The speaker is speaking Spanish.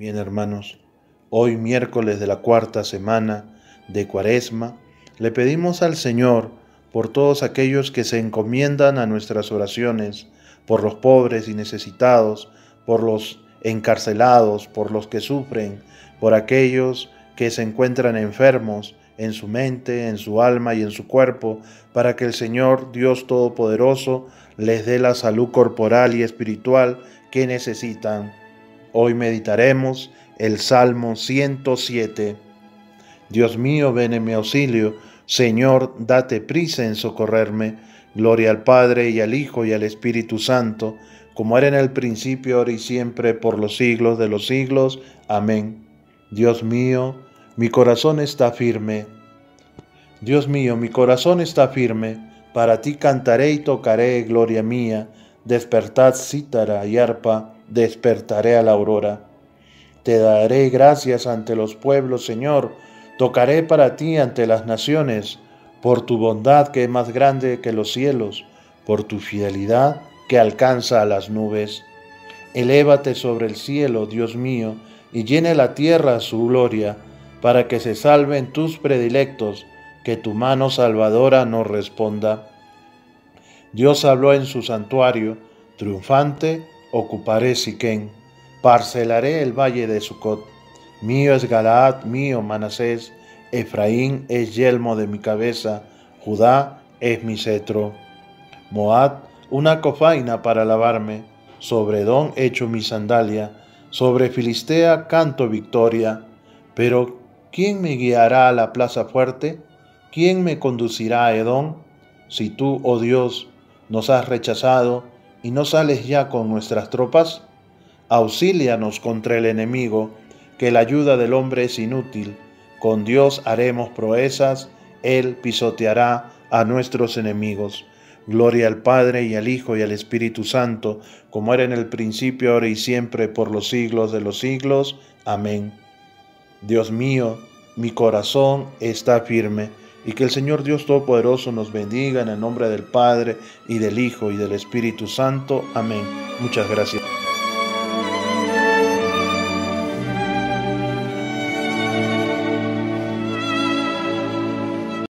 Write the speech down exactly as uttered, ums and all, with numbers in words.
Bien, hermanos, hoy miércoles de la cuarta semana de Cuaresma, le pedimos al Señor por todos aquellos que se encomiendan a nuestras oraciones, por los pobres y necesitados, por los encarcelados, por los que sufren, por aquellos que se encuentran enfermos en su mente, en su alma y en su cuerpo, para que el Señor Dios Todopoderoso les dé la salud corporal y espiritual que necesitan. Hoy meditaremos el Salmo ciento siete. Dios mío, ven en mi auxilio. Señor, date prisa en socorrerme. Gloria al Padre, y al Hijo, y al Espíritu Santo, como era en el principio, ahora y siempre, por los siglos de los siglos. Amén. Dios mío, mi corazón está firme. Dios mío, mi corazón está firme. Para ti cantaré y tocaré, gloria mía. Despertad cítara y arpa, despertaré a la aurora. Te daré gracias ante los pueblos, Señor. Tocaré para ti ante las naciones, por tu bondad que es más grande que los cielos, por tu fidelidad que alcanza a las nubes. Elévate sobre el cielo, Dios mío, y llene la tierra su gloria, para que se salven tus predilectos, que tu mano salvadora nos responda. Dios habló en su santuario, triunfante, ocuparé Siquén, parcelaré el valle de Sucot. Mío es Galaad, mío Manasés, Efraín es yelmo de mi cabeza, Judá es mi cetro. Moab, una cofaina para lavarme, sobre Edom echo mi sandalia, sobre Filistea canto victoria. Pero, ¿quién me guiará a la plaza fuerte? ¿Quién me conducirá a Edom? Si tú, oh Dios, nos has rechazado y no sales ya con nuestras tropas, auxílianos contra el enemigo, que la ayuda del hombre es inútil. Con Dios haremos proezas, Él pisoteará a nuestros enemigos. Gloria al Padre, y al Hijo, y al Espíritu Santo, como era en el principio, ahora y siempre, por los siglos de los siglos. Amén. Dios mío, mi corazón está firme, y que el Señor Dios Todopoderoso nos bendiga en el nombre del Padre, y del Hijo, y del Espíritu Santo. Amén. Muchas gracias.